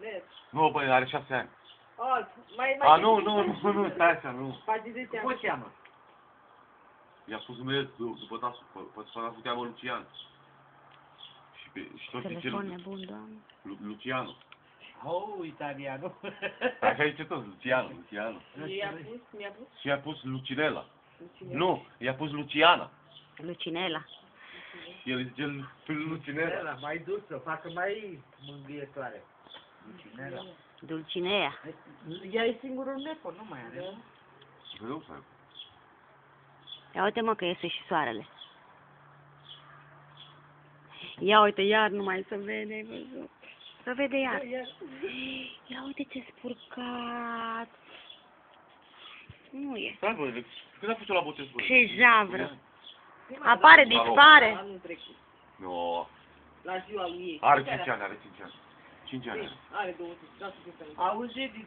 Mergi. Nu, băi, are 6 ani. Alt. Mai. A, nu, stai așa, nu. Face 10 ani. Cum o cheamă? I-a spus numele după tasul, pe tasul cheamă Lucian. Și tot zice Telefon nebun, doamne. Luciano. Oh, italiano. Așa zice tot, Luciano. Mi-a pus. Și i-a pus Lucinela. Nu, i-a pus Luciana. Lucinela. El zice Lucinela. Ela, mai dulce, facă mai mângâietoare. Lucinela. Dulcinea. Ea e singurul nepot, nu mai are. Vreau să aibă. Ia uite mă că iese și soarele. Ia uite, iar nu mai se vede, ai văzut. Se vede iar. Ia uite ce spurcat. Nu e. Stai, bă, când a fost la botez, bă? Ce javră. Apare, dispare. Anul trecut. Nu. La ziua lui ei. Are 5 ani, are 5 ani. 5 ani. Are 20. Auzi,